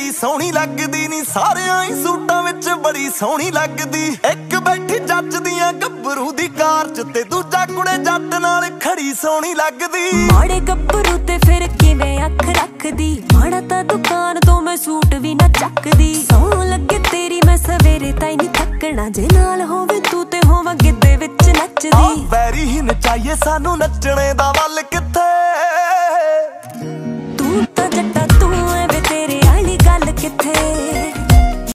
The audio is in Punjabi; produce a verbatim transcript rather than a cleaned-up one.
ਬੜੀ ਸੋਹਣੀ ਲੱਗਦੀ ਨੀ, ਸਾਰਿਆਂ ਹੀ ਸੂਟਾਂ ਵਿੱਚ ਬੜੀ ਸੋਹਣੀ ਲੱਗਦੀ। ਇੱਕ ਬੈਠੀ ਜੱਜਦੀਆਂ ਗੱਭਰੂ ਦੀ ਕਾਰ ਚ ਤੇ ਦੂਜਾ ਕੁੜੇ ਜੱਟ ਨਾਲ ਖੜੀ ਸੋਹਣੀ ਲੱਗਦੀ। ਮਾੜੇ ਗੱਭਰੂ ਤੇ ਫਿਰ ਕਿਵੇਂ ਅੱਖ ਰੱਖਦੀ, ਮਾੜਾ ਤਾਂ ਦੁਕਾਨ ਤੋਂ ਮੈਂ ਸੂਟ ਵੀ ਨਾ ਚੱਕਦੀ। ਸੌਂ ਲੱਗੇ ਤੇਰੀ ਮੈਂ ਸਵੇਰੇ ਤਾਈ ਨਹੀਂ ਥੱਕਣਾ, ਜੇ ਨਾਲ ਹੋਵੇ ਤੂੰ ਤੇ ਹੋਵਾਂ ਗਿੱਧੇ ਵਿੱਚ ਨੱਚਦੀ। ਵੈਰੀ ਹੀ ਨਚਾਈਏ ਸਾਨੂੰ ਨੱਚਣੇ ਦਾ ਵੱਲ ਕੇ